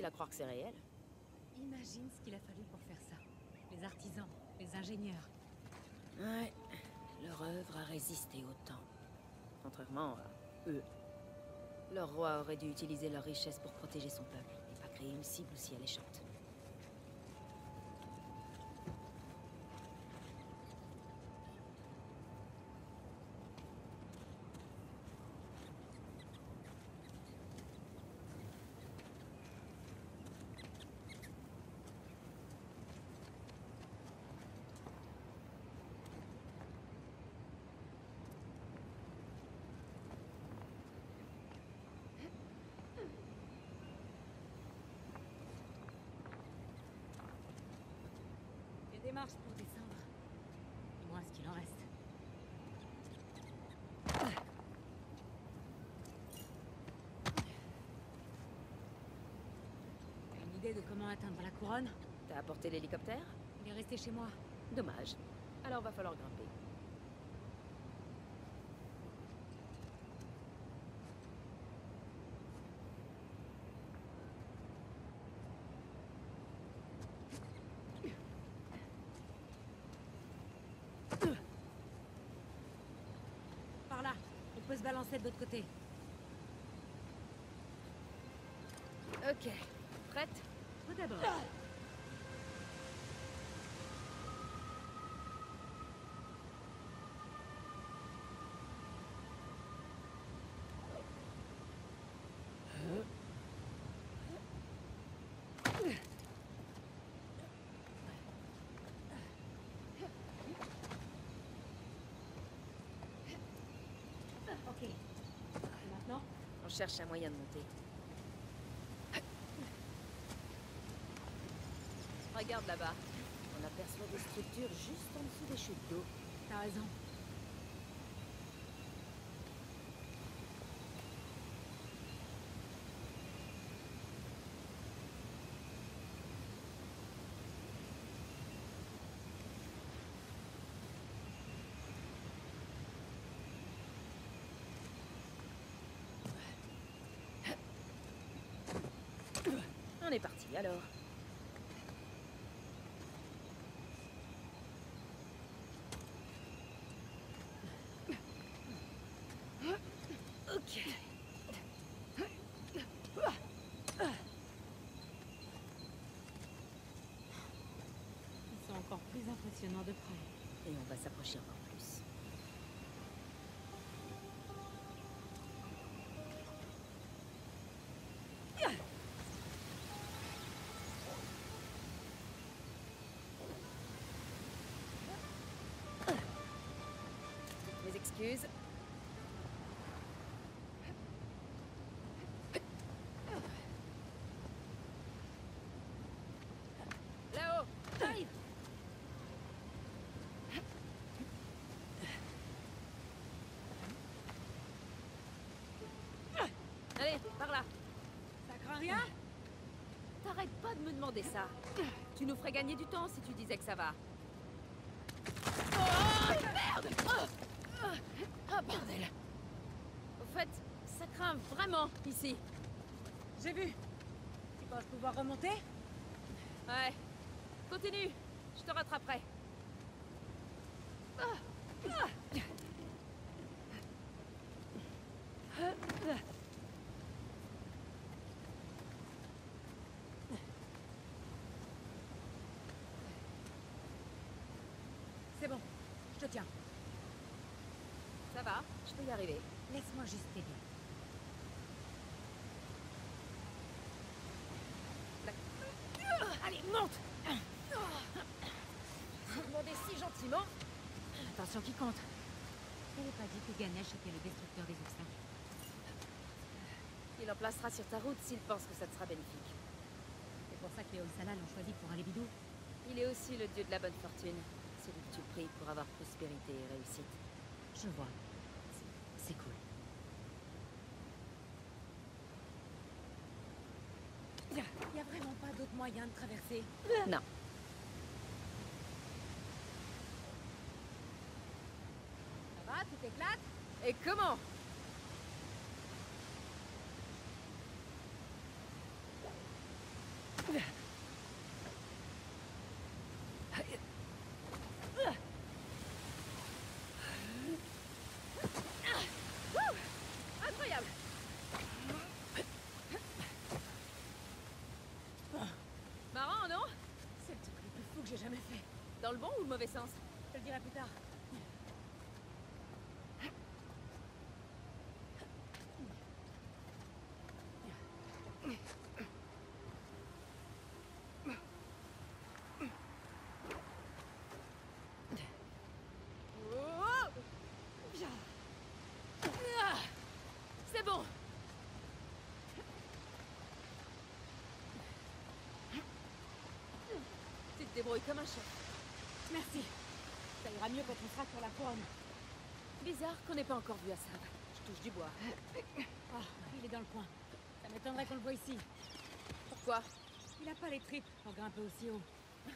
difficile à croire que c'est réel. Imagine ce qu'il a fallu pour faire ça. Les artisans, les ingénieurs. Ouais, leur œuvre a résisté au temps. Contrairement à eux. Leur roi aurait dû utiliser leur richesse pour protéger son peuple, et pas créer une cible aussi alléchante. Il y a des marches pour descendre. Dis-moi ce qu'il en reste. T'as une idée de comment atteindre la couronne? T'as apporté l'hélicoptère? Il est resté chez moi. Dommage. Alors va falloir grimper. Par là. On peut se balancer de l'autre côté. Ok. Prête? Toi d'abord. Ok. Et maintenant? On cherche un moyen de monter. Regarde là-bas. On aperçoit des structures juste en dessous des chutes d'eau. T'as raison. On est parti alors. Ok. Ils sont encore plus impressionnants de près. Et on va s'approcher encore plus. Mes excuses. Là-haut! Arrive! Allez, par là! Ça craint rien? T'arrêtes pas de me demander ça. Tu nous ferais gagner du temps si tu disais que ça va. Oh, merde! Ah, bordel! Au fait, ça craint vraiment ici. J'ai vu. Tu penses pouvoir remonter? Ouais. Continue. Je te rattraperai. C'est bon. Je te tiens. Ça va, je peux y arriver. Laisse-moi juste t'aider. Allez, monte! Vous demandez si gentiment. Attention qui compte. Je t'avais pas dit que Ganesh était le destructeur des obstacles. Il en placera sur ta route s'il pense que ça te sera bénéfique. C'est pour ça que les Holsala l'ont choisi pour aller bidou. Il est aussi le dieu de la bonne fortune. Celui que tu pries pour avoir prospérité et réussite. Je vois. C'est cool. Y a vraiment pas d'autre moyen de traverser. Non. Ça va, tout éclate? Et comment? Incroyable! Marrant, non? C'est le truc le plus fou que j'ai jamais fait. Dans le bon ou le mauvais sens? Je te le dirai plus tard. Oh! Ah! C'est bon! Tu te débrouilles comme un chef. Merci. Ça ira mieux quand on sera sur la couronne. Bizarre qu'on n'ait pas encore vu Assad. Je touche du bois. Ah, il est dans le coin. Ça m'étonnerait qu'on le voit ici. Pourquoi? Il a pas les tripes pour grimper aussi haut.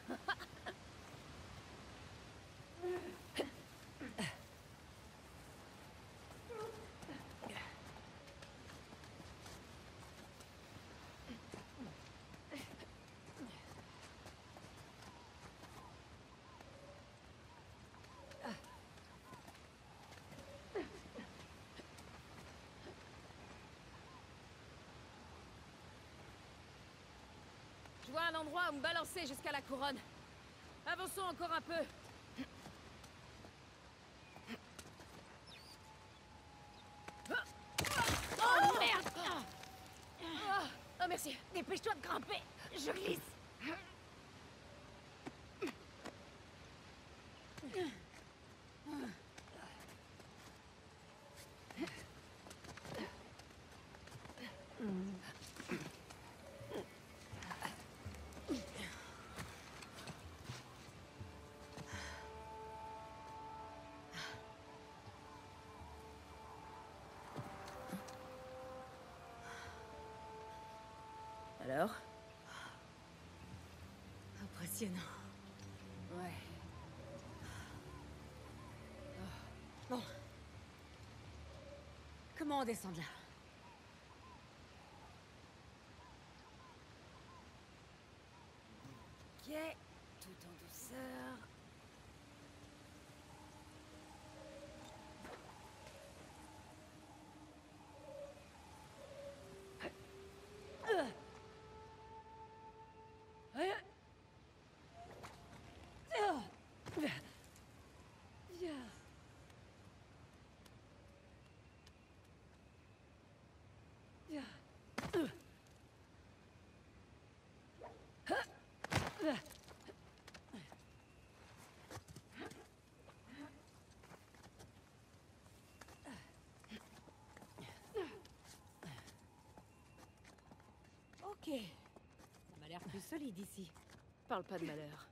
Je vois un endroit où me balancer jusqu'à la couronne. Avançons encore un peu. Oh merde! Ah, merci. Dépêche-toi de grimper. Je glisse. Alors? Impressionnant. Ouais. Bon. Comment on descend de là? Ok. Tout en douceur. Ok. Ça m'a l'air plus solide ici. Parle pas de malheur.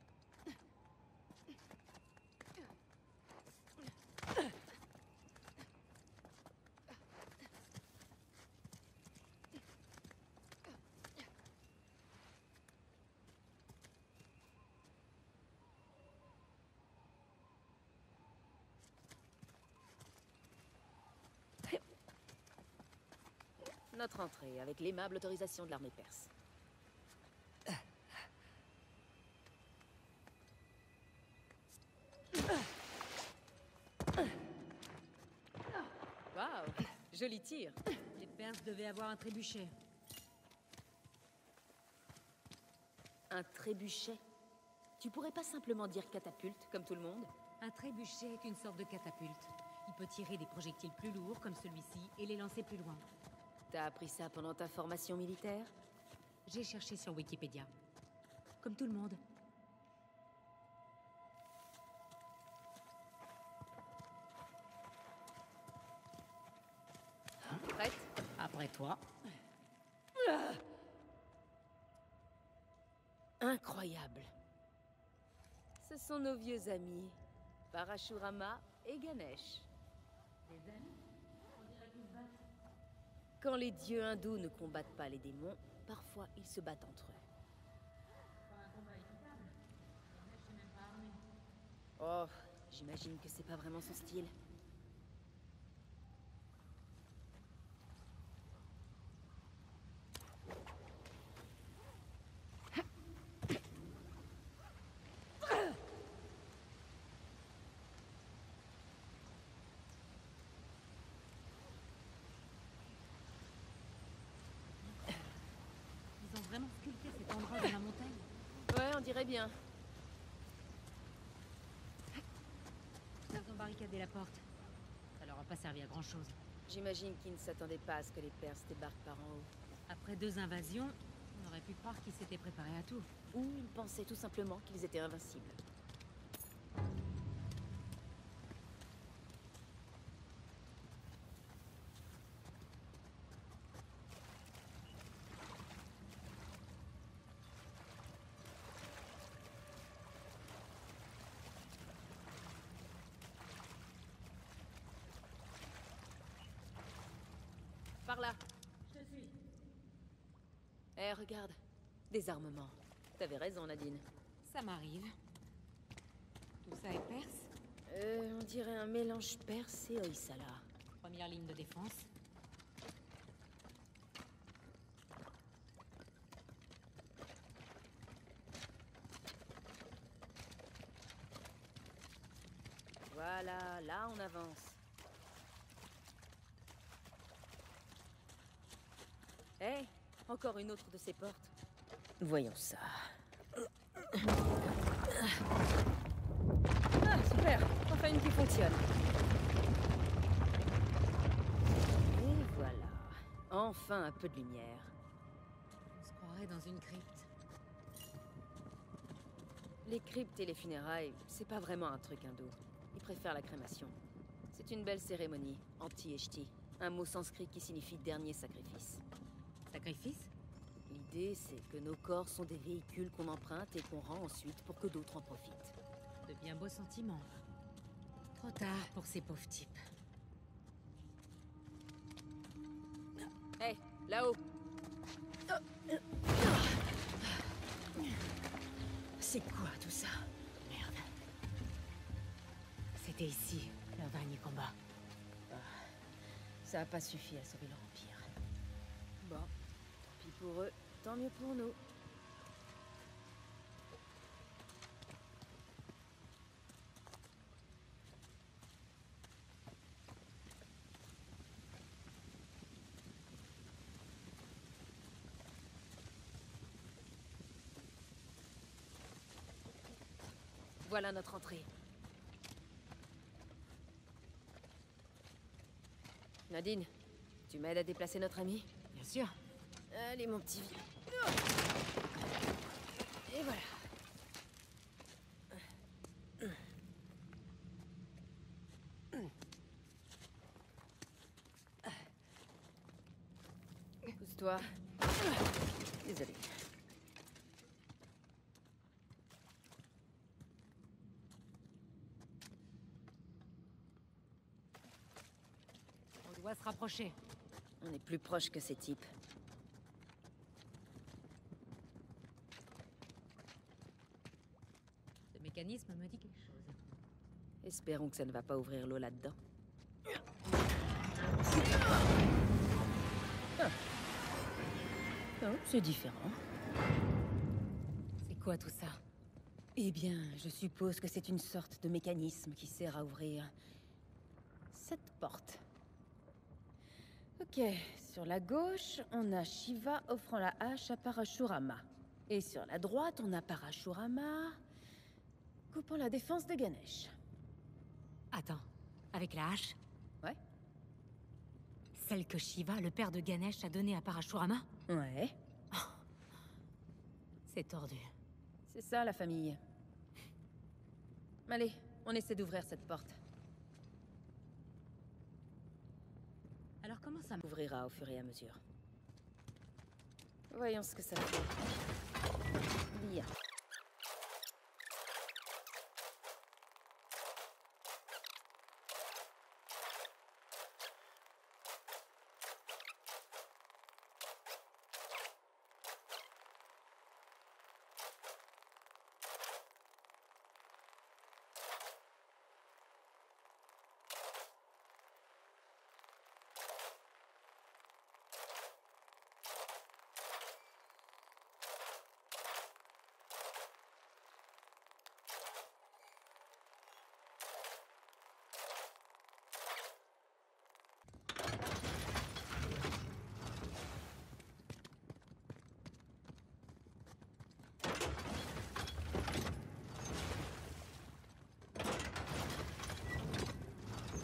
Notre entrée, avec l'aimable autorisation de l'armée perse. Waouh, joli tir. Les Perses devaient avoir un trébuchet. Un trébuchet. Tu pourrais pas simplement dire catapulte, comme tout le monde? Un trébuchet est une sorte de catapulte. Il peut tirer des projectiles plus lourds, comme celui-ci, et les lancer plus loin. T'as appris ça pendant ta formation militaire? J'ai cherché sur Wikipédia. Comme tout le monde. Prête? Après toi. Incroyable. Ce sont nos vieux amis, Parashurama et Ganesh. Des amis? On dirait qu'ils se battent. Quand les dieux hindous ne combattent pas les démons, parfois ils se battent entre eux. Pas un combat équitable. Ganesh n'est même pas armé. Oh, j'imagine que c'est pas vraiment son style. vraiment sculpté cet endroit de la montagne? Ouais, on dirait bien. Ils ont barricadé la porte. Ça leur a pas servi à grand chose. J'imagine qu'ils ne s'attendaient pas à ce que les Perses débarquent par en haut. Après 2 invasions, on aurait pu croire qu'ils s'étaient préparés à tout. Ou ils pensaient tout simplement qu'ils étaient invincibles. Par là. Je te suis. Eh, regarde. Des armements. T'avais raison, Nadine. Ça m'arrive. Tout ça est perse. On dirait un mélange perse et Hoysala. Première ligne de défense. Voilà, là on avance. Hé, encore une autre de ces portes. Voyons ça. Ah, super. Enfin une qui fonctionne. Et voilà. Enfin un peu de lumière. On se croirait dans une crypte. Les cryptes et les funérailles, c'est pas vraiment un truc hindou. Ils préfèrent la crémation. C'est une belle cérémonie, anti-eshti. Un mot sanskrit qui signifie dernier sacrifice. Sacrifice? L'idée, c'est que nos corps sont des véhicules qu'on emprunte et qu'on rend ensuite pour que d'autres en profitent. De bien beaux sentiments. Trop tard pour ces pauvres types. Hé, là-haut! C'est quoi tout ça? Merde. C'était ici, leur dernier combat. Ça a pas suffi à sauver leur empire. Bon, tant pis pour eux, tant mieux pour nous. Voilà notre entrée. Nadine, tu m'aides à déplacer notre ami? Bien sûr. Allez, mon petit vieux. Et voilà. Pousse-toi. Désolé. On doit se rapprocher. On est plus proche que ces types. Ce mécanisme me dit quelque chose. Espérons que ça ne va pas ouvrir l'eau là-dedans. Ah. Oh, c'est différent. C'est quoi tout ça? Eh bien, je suppose que c'est une sorte de mécanisme qui sert à ouvrir cette porte. Ok, sur la gauche, on a Shiva offrant la hache à Parashurama. Et sur la droite, on a Parashurama coupant la défense de Ganesh. Attends, avec la hache? Ouais? Celle que Shiva, le père de Ganesh, a donnée à Parashurama? Ouais. C'est tordu. C'est ça, la famille. Allez, on essaie d'ouvrir cette porte. Alors comment ça Ouvrira au fur et à mesure. Voyons ce que ça fait. Bien.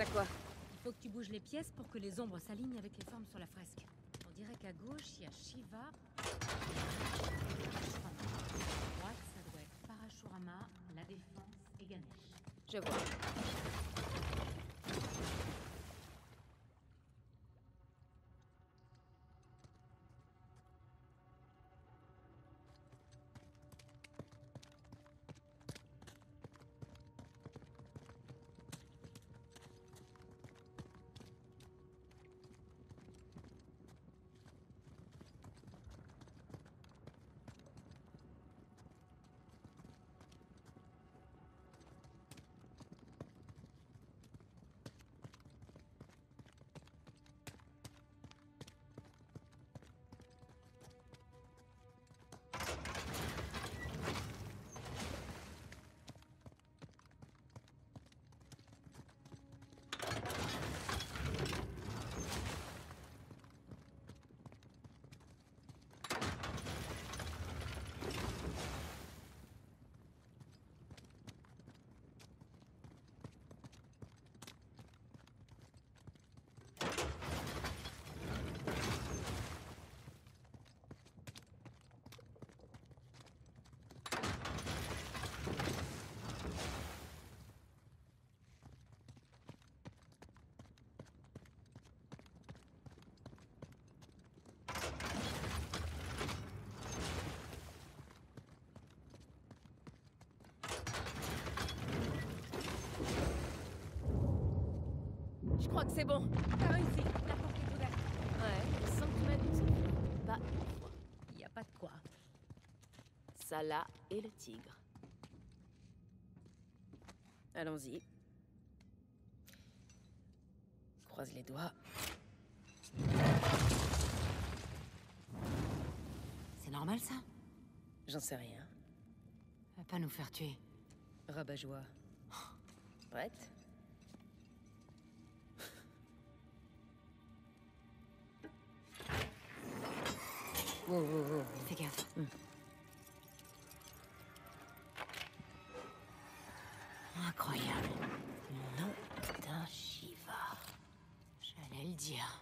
T'as quoi? Il faut que tu bouges les pièces pour que les ombres s'alignent avec les formes sur la fresque. On dirait qu'à gauche, il y a Shiva. À droite, ça doit être Parashurama, la Défense et Ganesh. Je vois. Je crois que c'est bon. T'as réussi, la porte est ouverte. Ouais, 5 mètres de sang. Pas une fois. Il n'y a pas de quoi. Ça là et le tigre. Allons-y. Croise les doigts. C'est normal ça? J'en sais rien. Va pas nous faire tuer. Rabat-joie. Prête? Wow, wow, wow. Fais gaffe. Incroyable. Nom d'un Shiva. J'allais le dire.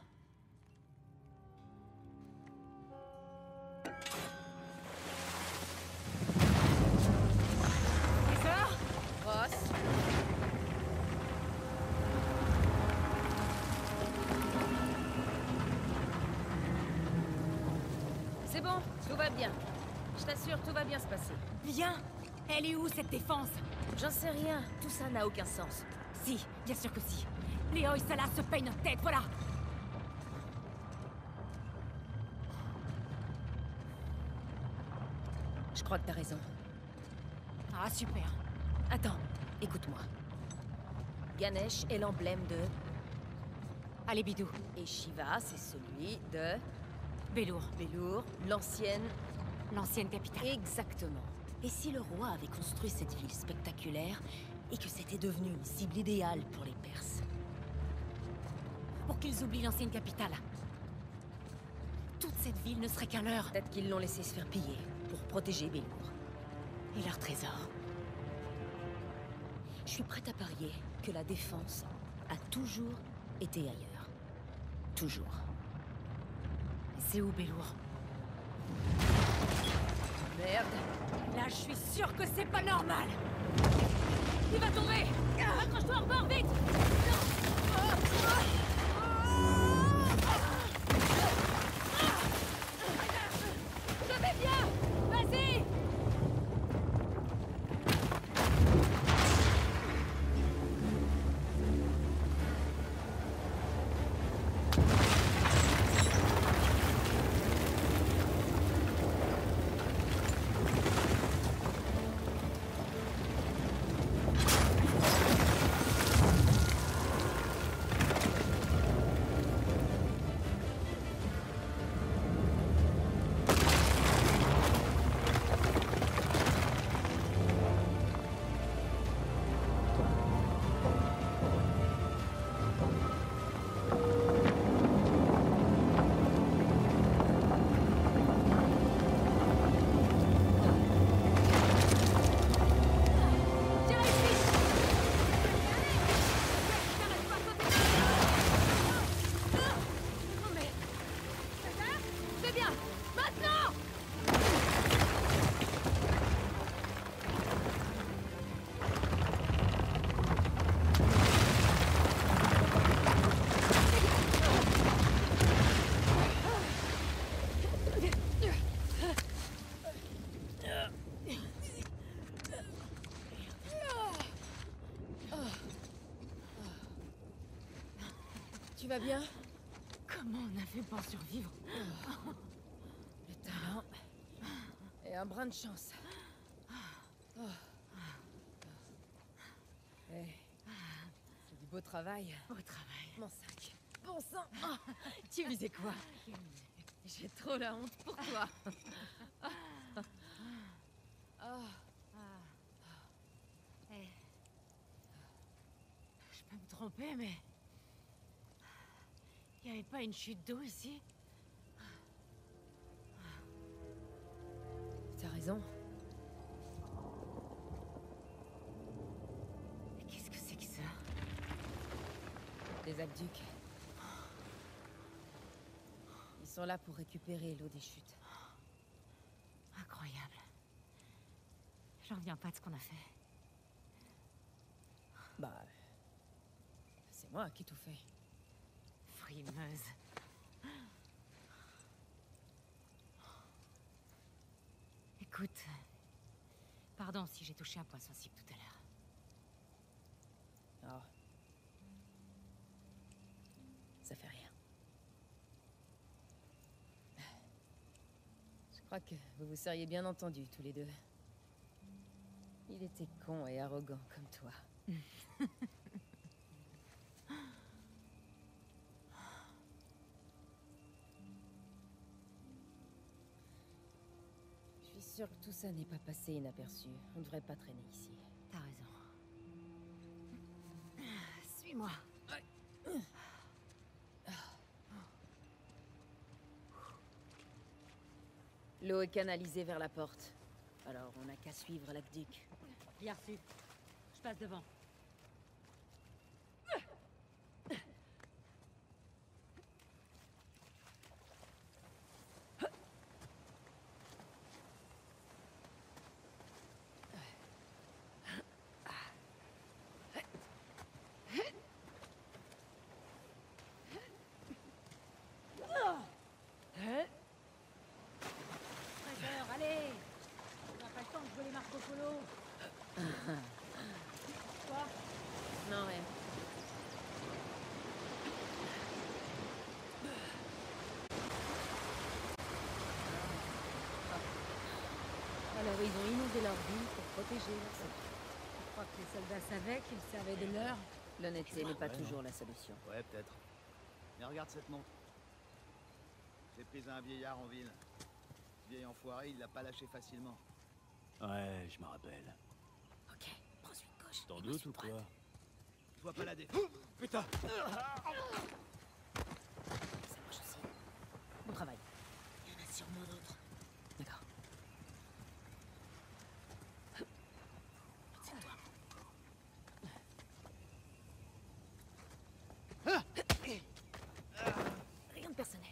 Ross. C'est bon, tout va bien. Je t'assure, tout va bien se passer. Bien. Elle est où cette défense? J'en sais rien, tout ça n'a aucun sens. Si, bien sûr que si. Les Hoysala se payent notre tête, voilà. Je crois que t'as raison. Ah, super. Attends, écoute-moi. Ganesh est l'emblème de... Allez, bidou. Et Shiva, c'est celui de... Belur, Belur, l'ancienne... l'ancienne capitale. Exactement. Et si le roi avait construit cette ville spectaculaire, et que c'était devenu une cible idéale pour les Perses? Pour qu'ils oublient l'ancienne capitale. Toute cette ville ne serait qu'un leurre. Peut-être qu'ils l'ont laissé se faire piller, pour protéger Belur. Et leur trésor. Je suis prête à parier que la défense a toujours été ailleurs. Toujours. C'est où, Belur? Merde. Là, je suis sûre que c'est pas normal. Il va tomber. Accroche-toi en bord, vite. Je vais bien. Vas-y. Tu vas bien? Comment on a fait pour survivre? Le talent et un brin de chance. Oh. Hey, c'est du beau travail. Au travail. Mon sac. Bon sang. Oh, tu faisais quoi? J'ai trop la honte pour toi. Oh. Hey. Je peux me tromper, mais... Il n'y avait pas une chute d'eau ici? T'as raison. Qu'est-ce que c'est que ça? Des aqueducs. Ils sont là pour récupérer l'eau des chutes. Incroyable. J'en reviens pas de ce qu'on a fait. Bah... c'est moi qui ai tout fait. Frimeuse. Écoute... Pardon si j'ai touché un point sensible tout à l'heure. Oh. Ça fait rien. Je crois que vous vous seriez bien entendus tous les deux. Il était con et arrogant comme toi. Je suis sûre que tout ça n'est pas passé inaperçu. On devrait pas traîner ici. T'as raison. Suis-moi. L'eau est canalisée vers la porte. Alors on n'a qu'à suivre l'aqueduc. Bien reçu. Je passe devant. Allez! On n'a pas le temps de jouer les Marco Polo. Quoi? Non, rien. Alors ils ont inondé leur ville pour protéger leurs soldats. Je crois que les soldats savaient qu'ils servaient de leur... L'honnêteté n'est pas Ouais, toujours la solution. Ouais, peut-être. Mais regarde cette montre. J'ai pris un vieillard en ville. Ce vieil enfoiré, il l'a pas lâché facilement. Ouais, je me rappelle. Ok, prends une gauche. T'en doutes ou quoi? Je vois pas la défense. Putain! Ça marche aussi. Bon travail. Il y en a sûrement d'autres. D'accord. C'est toi. Rien de personnel.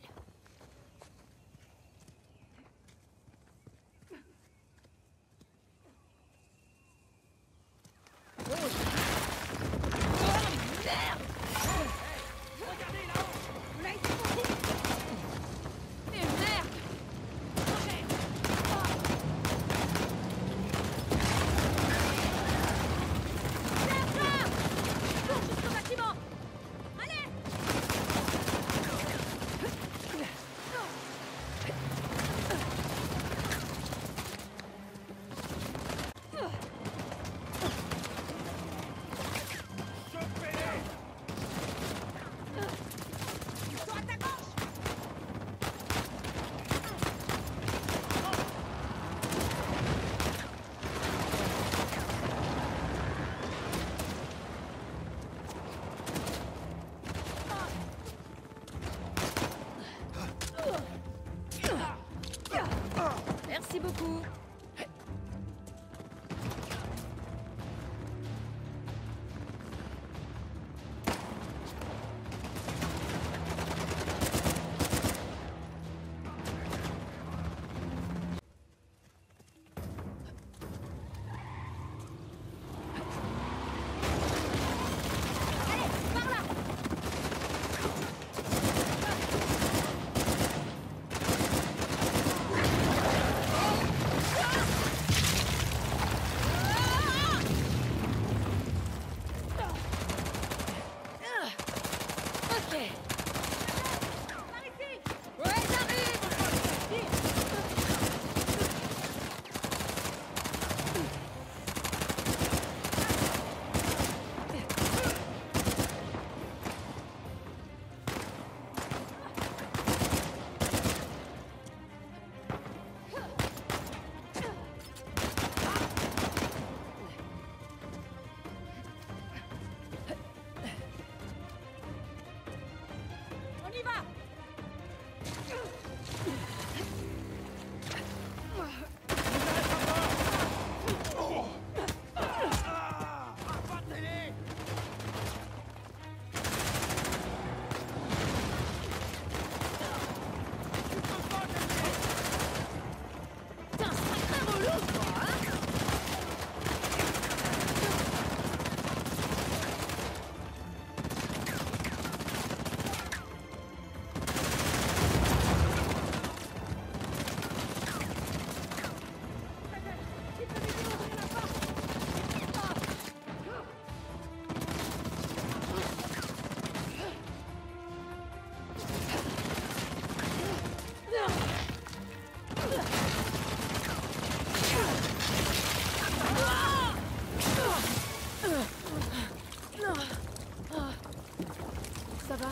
va?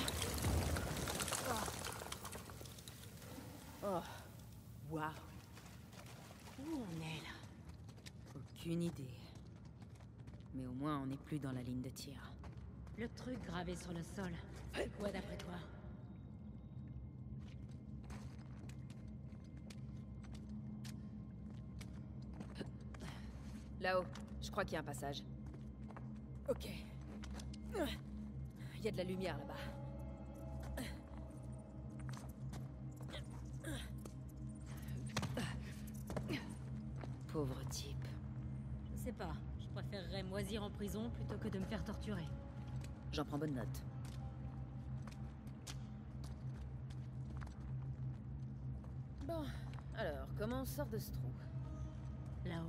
Oh. Waouh. Où on est, là? Aucune idée. Mais au moins, on n'est plus dans la ligne de tir. Le truc gravé sur le sol. C'est quoi, d'après toi? Là-haut, je crois qu'il y a un passage. Ok. Il y a de la lumière là-bas. Pauvre type. Je sais pas. Je préférerais moisir en prison plutôt que de me faire torturer. J'en prends bonne note. Bon, alors, comment on sort de ce trou? Là-haut.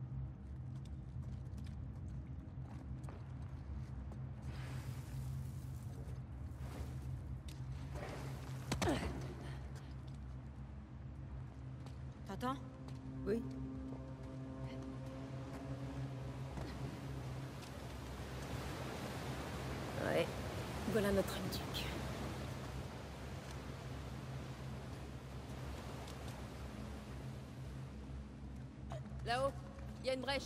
T'entends? Oui. Ouais, voilà notre duc. Là-haut, il y a une brèche.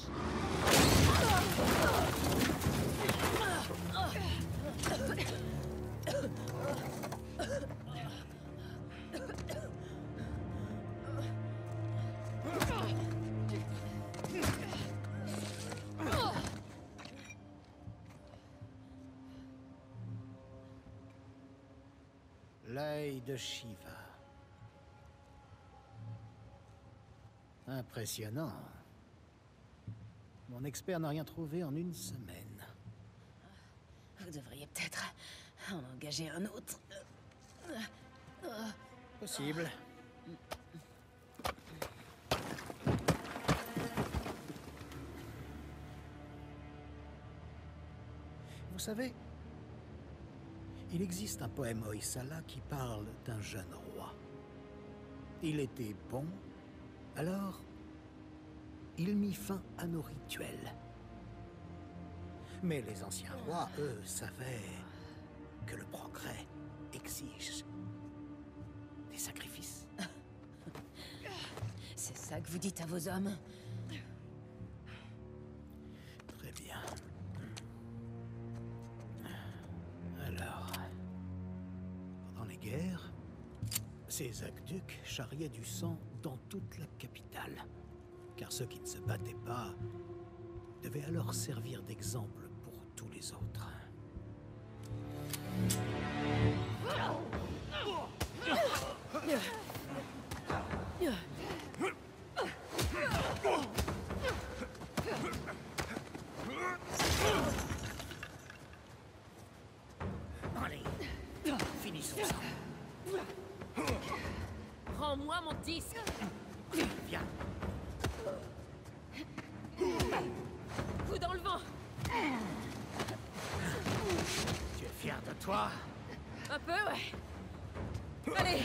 L'œil de Shiva. Impressionnant. Mon expert n'a rien trouvé en une semaine. Vous devriez peut-être en engager un autre. Possible. Vous savez, il existe un poème Hoysala qui parle d'un jeune roi. Il était bon, alors il mit fin à nos rituels. Mais les anciens rois, eux, savaient que le progrès exige des sacrifices. C'est ça que vous dites à vos hommes? Très bien. Alors, pendant les guerres, ces aqueducs charriaient du sang dans toute la capitale. Car ceux qui ne se battaient pas devaient alors servir d'exemple pour tous les autres. Allez, finissons ça. Rends-moi mon disque! Viens. Coup dans le vent! Tu es fier de toi? Un peu, ouais. Allez!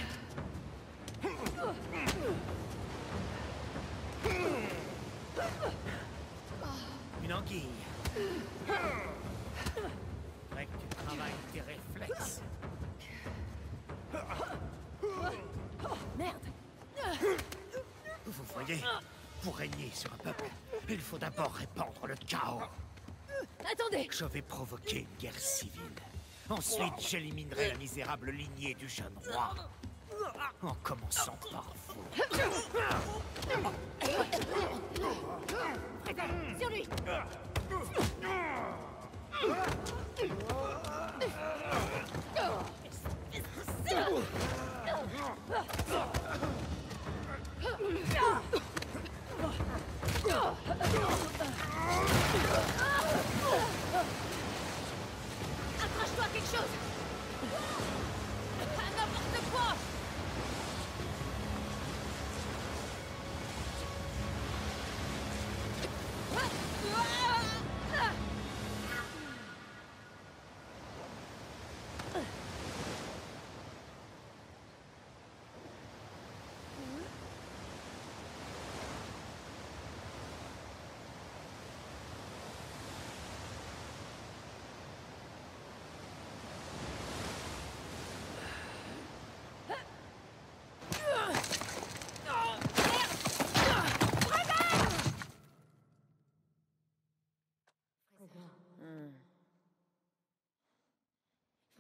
Une anguille. Faudrait que tu travailles tes réflexes. Merde! Vous voyez, pour régner sur un peuple, il faut d'abord répandre le chaos. Attendez! Je vais provoquer une guerre civile. Ensuite, j'éliminerai la misérable lignée du jeune roi. En commençant par vous. Sur lui! Accroche-toi à quelque chose! À n'importe quoi!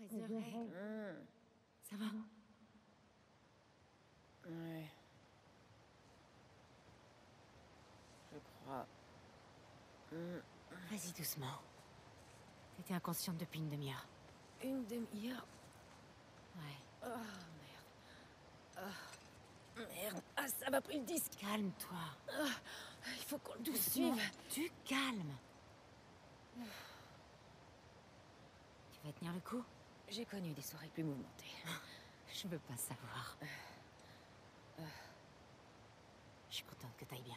Les oreilles. Ça va? Ouais. Je crois. Vas-y doucement. T'étais inconsciente depuis une demi-heure. Une demi-heure. Ouais. Oh, merde. Oh, merde. Ah, ça m'a pris le disque. Calme-toi. Il faut qu'on le Doucement. poursuive. Tu calmes. Tu vas tenir le coup? J'ai connu des soirées plus mouvementées. Je veux pas savoir. Je suis contente que t'ailles bien.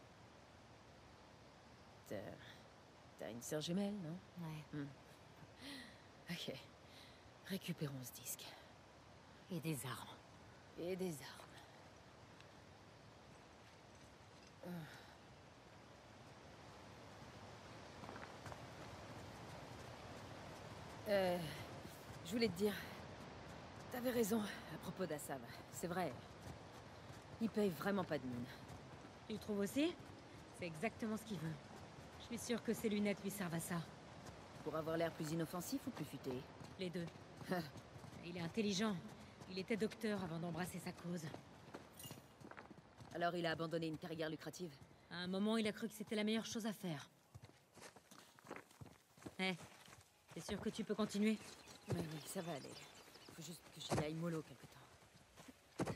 T'as une sœur jumelle, non? Ouais. Ok. Récupérons ce disque. Et des armes. Et des armes. Je voulais te dire... T'avais raison à propos d'Assav. C'est vrai. Il paye vraiment pas de mine. Tu le trouves aussi? C'est exactement ce qu'il veut. Je suis sûre que ses lunettes lui servent à ça. Pour avoir l'air plus inoffensif ou plus futé? Les deux. Il est intelligent. Il était docteur avant d'embrasser sa cause. Alors il a abandonné une carrière lucrative? À un moment, il a cru que c'était la meilleure chose à faire. Hé, t'es sûr que tu peux continuer? Oui, ça va aller. Faut juste que j'y aille mollo quelque temps.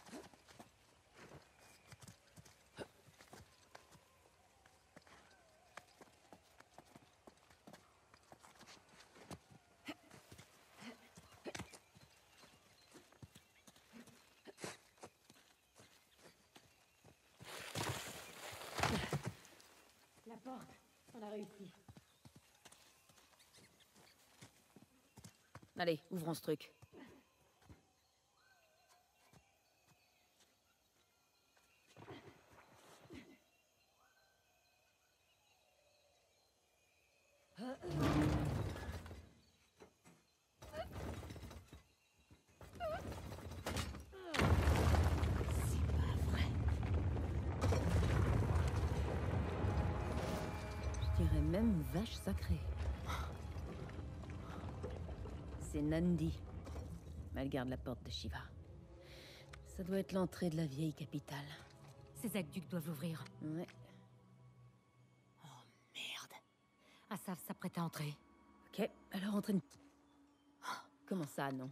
La porte, on a réussi. Allez, ouvrons ce truc. C'est pas vrai. Je dirais même vache sacrée. C'est Nandi. Elle garde la porte de Shiva. Ça doit être l'entrée de la vieille capitale. Ces aqueducs doivent l'ouvrir. Ouais. Oh merde. Asaf s'apprête à entrer. Ok, alors entraîne... Comment ça, non?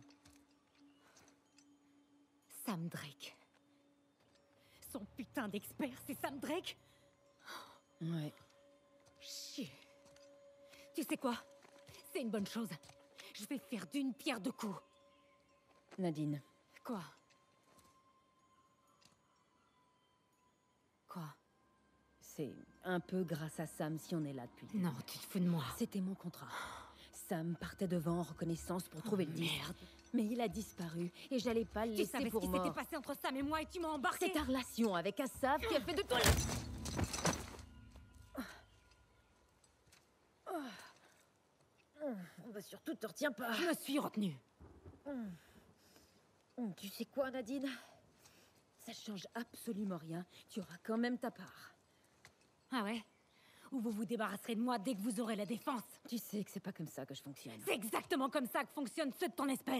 Sam Drake. Son putain d'expert, c'est Sam Drake? Ouais. Chier. Tu sais quoi? C'est une bonne chose. Je vais faire d'une pierre deux coups. Nadine, Quoi? Quoi? c'est un peu grâce à Sam si on est là depuis le Non, début. tu te fous de moi. C'était mon contrat. Sam partait devant en reconnaissance pour trouver le disque. Merde. Mais il a disparu et j'allais pas le Tu laisser savais ce pour qui s'était mort. passé entre Sam et moi et tu m'as embarqué. C'est ta relation avec Asaf qui a fait de toi... On va surtout te retiens pas. Je me suis retenue. Tu sais quoi, Nadine? Ça change absolument rien. Tu auras quand même ta part. Ah ouais? Ou vous vous débarrasserez de moi dès que vous aurez la défense. Tu sais que c'est pas comme ça que je fonctionne. C'est exactement comme ça que fonctionnent ceux de ton espèce.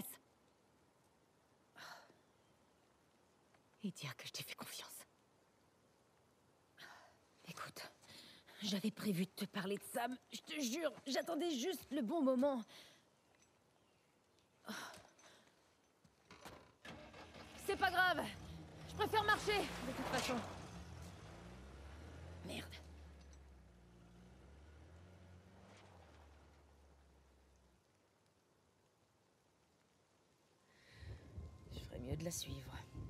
Et dire que je t'ai fait confiance. Écoute, j'avais prévu de te parler de Sam. Je te jure, j'attendais juste le bon moment. C'est pas grave. Je préfère marcher, de toute façon. Merde. Je ferais mieux de la suivre.